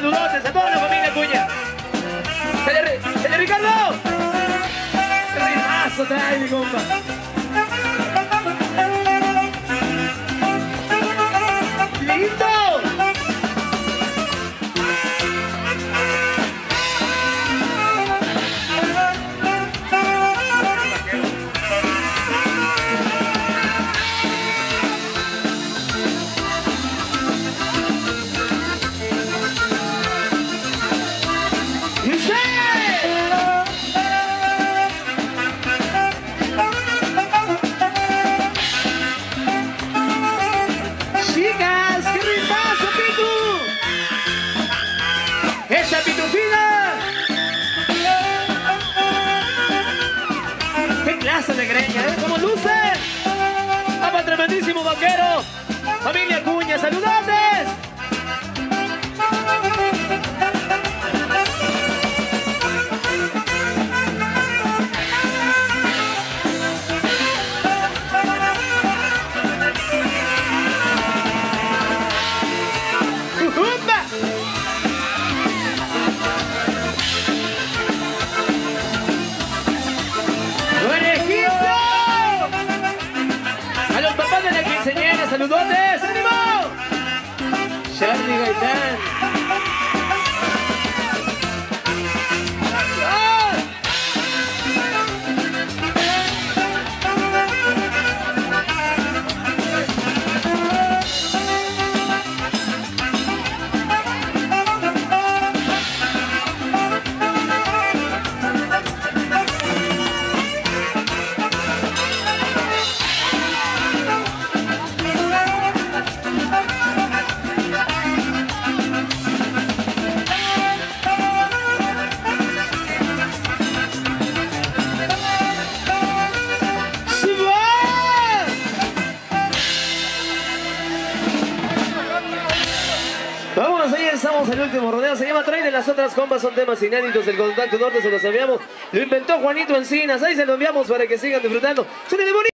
saludotes a toda la familia Acuña. ¡Señor Ricardo! ¡Qué ritmazo trae mi compa! ¡Listo! ¡Esa pitufina! ¡Qué clase de greña, eh! ¡Cómo luce! ¡Vamos, tremendísimo vaquero! ¡Familia Acuña, saludantes! ¡Saludotes! ¡Ánimo! Charlie Gaitán. Vámonos, ahí estamos en el último rodeo. Se llama Trae de las otras compas, son temas inéditos del Contacto Norte, se los enviamos. Lo inventó Juanito Encinas, ahí se lo enviamos para que sigan disfrutando.